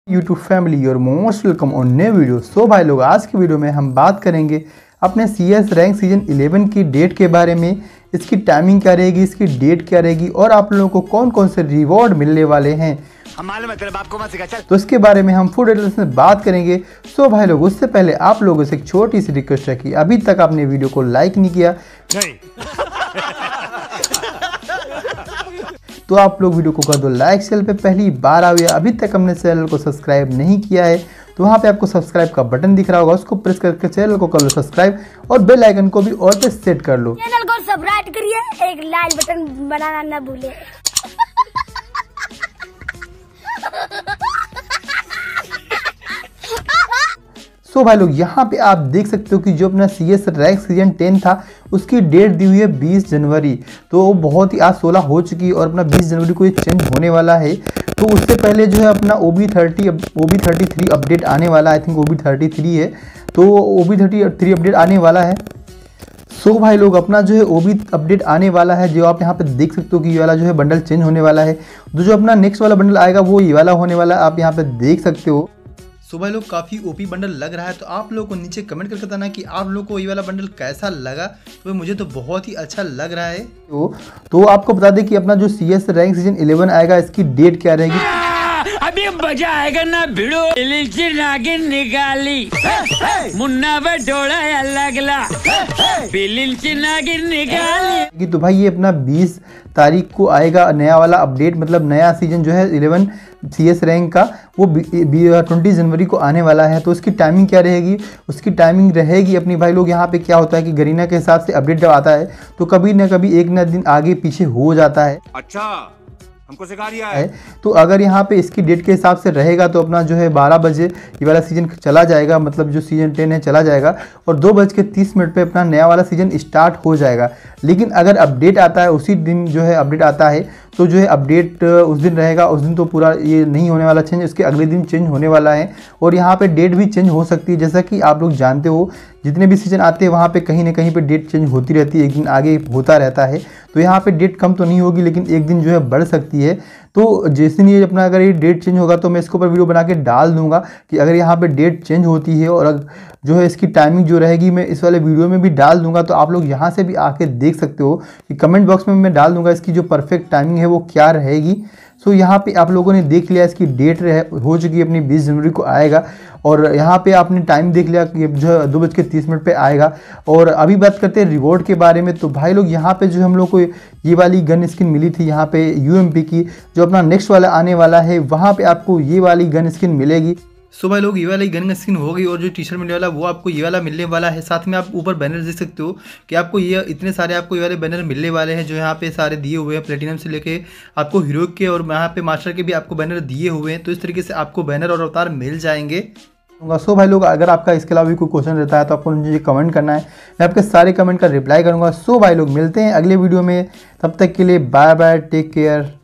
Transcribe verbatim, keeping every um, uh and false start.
YouTube family your most welcome on new video. So भाई लोग, आज की वीडियो में हम बात करेंगे अपने C S rank season eleven की डेट के बारे में। इसकी टाइमिंग क्या रहेगी, इसकी डेट क्या रहेगी और आप लोगों को कौन कौन से रिवॉर्ड मिलने वाले हैं, तो इसके बारे में हम फुल डिटेल्स में बात करेंगे। सो भाई लोग, उससे पहले आप लोगों से एक छोटी सी रिक्वेस्ट है कि अभी तक आपने वीडियो को लाइक नहीं किया नहीं। तो आप लोग वीडियो को कर दो लाइक। चैनल पे पहली बार आए, अभी तक हमने चैनल को सब्सक्राइब नहीं किया है तो वहाँ पे आपको सब्सक्राइब का बटन दिख रहा होगा, उसको प्रेस करके चैनल को कर लो सब्सक्राइब और बेल आइकन को भी ऑल पे सेट कर लो। चैनल को सब्सक्राइब करिए, एक लाल बटन बनाना ना भूले। सो so भाई लोग, यहाँ पे आप देख सकते हो कि जो अपना C S rank season ten था उसकी डेट दी हुई है बीस जनवरी। तो बहुत ही आज सोलह हो चुकी है और अपना बीस जनवरी को ये चेंज होने वाला है। तो उससे पहले जो है अपना O B thirty O B thirty three update आने वाला है। I think O B thirty three है, तो O B thirty three update आने वाला है। सो so भाई लोग, अपना जो है ओ बी अपडेट आने वाला है, जो आप यहाँ पे देख सकते हो कि ये वाला जो है बंडल चेंज होने वाला है। तो जो अपना नेक्स्ट वाला बंडल आएगा वो ये वाला होने वाला है, आप यहाँ पे देख सकते हो। सो भाई लोग, काफ़ी ओपी बंडल लग रहा है। तो आप लोगों को नीचे कमेंट करके बताना कि आप लोगों को ये वाला बंडल कैसा लगा। तो मुझे तो बहुत ही अच्छा लग रहा है। तो, तो आपको बता दें कि अपना जो C S rank season eleven आएगा, इसकी डेट क्या रहेगी। अभी मजा आएगा ना भिड़ो नागिन निकाली मुन्ना बटोड़ा लगला नागिन निकाली। तो भाई ये अपना बीस तारीख को आएगा नया वाला अपडेट, मतलब नया सीजन जो है इलेवन सी एस रैंक का, वो ट्वेंटी जनवरी को आने वाला है। तो उसकी टाइमिंग क्या रहेगी, उसकी टाइमिंग रहेगी अपनी भाई लोग, यहाँ पे क्या होता है कि गरीना के हिसाब से अपडेट जब आता है तो कभी ना कभी एक ना दिन आगे पीछे हो जाता है। अच्छा, हमको सिखा दिया है। तो अगर यहाँ पे इसकी डेट के हिसाब से रहेगा तो अपना जो है बारह बजे ये वाला सीजन चला जाएगा, मतलब जो सीजन टेन है चला जाएगा और दो बज के तीस मिनट पे अपना नया वाला सीजन स्टार्ट हो जाएगा। लेकिन अगर अपडेट आता है उसी दिन जो है अपडेट आता है तो जो है अपडेट उस दिन रहेगा, उस दिन तो पूरा ये नहीं होने वाला चेंज, उसके अगले दिन चेंज होने वाला है। और यहाँ पे डेट भी चेंज हो सकती है, जैसा कि आप लोग जानते हो जितने भी सीजन आते हैं वहाँ पे कहीं ना कहीं पे डेट चेंज होती रहती है, एक दिन आगे होता रहता है। तो यहाँ पे डेट कम तो नहीं होगी लेकिन एक दिन जो है बढ़ सकती है। तो जैसे नहीं अपना अगर ये डेट चेंज होगा तो मैं इसके ऊपर वीडियो बना के डाल दूंगा कि अगर यहाँ पे डेट चेंज होती है और जो है इसकी टाइमिंग जो रहेगी मैं इस वाले वीडियो में भी डाल दूंगा। तो आप लोग यहाँ से भी आके देख सकते हो कि कमेंट बॉक्स में मैं डाल दूंगा इसकी जो परफेक्ट टाइमिंग है वो क्या रहेगी। सो so, यहाँ पे आप लोगों ने देख लिया, इसकी डेट हो चुकी है अपनी बीस जनवरी को आएगा और यहाँ पे आपने टाइम देख लिया कि जो है दो बज के तीस मिनट पे आएगा। और अभी बात करते हैं रिवॉर्ड के बारे में। तो भाई लोग, यहाँ पे जो हम लोग को ये वाली गन स्किन मिली थी यहाँ पे यू एम पी की, जो अपना नेक्स्ट वाला आने वाला है वहाँ पे आपको ये वाली गन स्किन मिलेगी। सो भाई लोग, ये वाली गन स्किन होगी और जो टी शर्ट मिलने वाला वो आपको ये वाला मिलने वाला है। साथ में आप ऊपर बैनर देख सकते हो कि आपको ये इतने सारे आपको ये वाले बैनर मिलने वाले हैं, जो यहाँ पे सारे दिए हुए हैं प्लेटिनम से लेके आपको हीरो के और यहाँ पे मास्टर के भी आपको बैनर दिए हुए हैं। तो इस तरीके से आपको बैनर और अवतार मिल जाएंगे। सो भाई लोग, अगर आपका इसके अलावा भी कोई क्वेश्चन रहता है तो आपको मुझे कमेंट करना है, मैं आपके सारे कमेंट का रिप्लाई करूँगा। सो भाई लोग, मिलते हैं अगले वीडियो में, तब तक के लिए बाय बाय, टेक केयर।